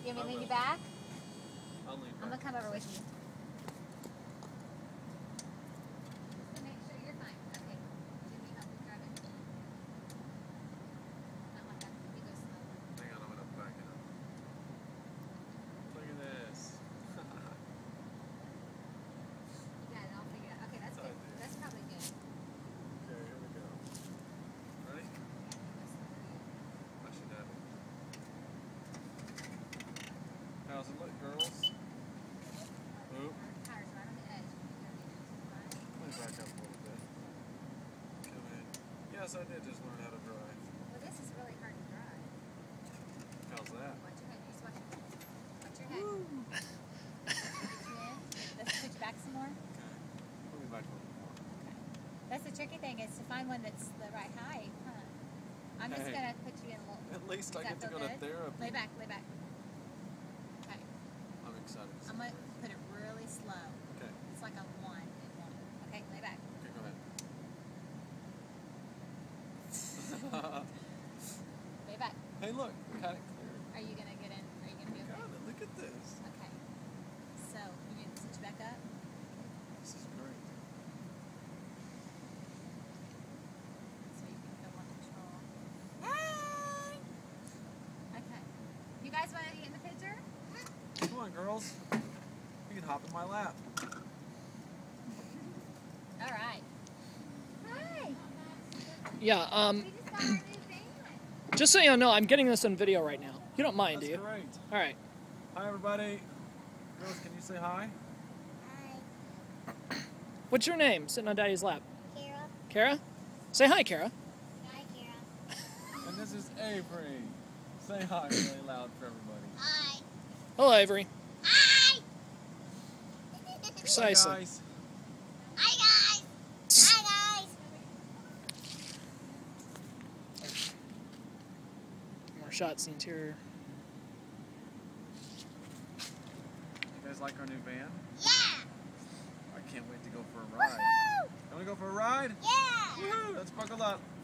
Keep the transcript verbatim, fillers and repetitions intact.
You want me to lean you back? I'll lean back. I'm going to come over with you. Just to make sure you're fine. Okay. Jimmy, help me grab it. Not like that. You go slow. Hang on, I'm going to back it up. Look at this. You got it all figured out. Okay, that's good. That's probably good. Okay, here we go. Ready? I should have it. How's it look, girls? Oop. Tires right on the edge. Let me back up a little bit. Come in. Yes, I did just learn how to drive. Well, this is really hard to drive. How's that? Watch your head. Just watch your head. Watch your head. Get you in. Let's switch back some more. Okay. Put me back a little more. Okay. That's the tricky thing, is to find one that's the right height, huh? I'm just Hey. going to put you in a little... At least I Does get that to go feel to good? therapy. Lay back, lay back. Okay. I'm excited. to see I'm going to this. put it really slow. Okay. It's like a one and one. Okay, lay back. Okay, go ahead. Lay back. Hey, look, we got it cleared. Are you going to get in? Are you going to be okay? Got it. Look at this. Okay. So, you need to switch back up. This is great. So you can feel more control. Hey! Okay. You guys want to get in the picture? Come on, girls. You can hop in my lap. All right. Hi. Yeah, um, We just got our new van. just so you know, I'm getting this on video right now. You don't mind, That's do you? great. All right. Hi, everybody. Girls, can you say hi? Hi, What's your name? Sitting on Daddy's lap. Kara. Kara? Say hi, Kara. Hi, Kara. And this is Avery. Say hi really loud for everybody. Hi. Hello, Avery. Hi. Precisely. Hey, guys. Hi, guys. Hi, guys. More shots in the interior. You guys like our new van? Yeah. I can't wait to go for a ride. Woohoo. You want to go for a ride? Yeah. Woohoo! Let's buckle up.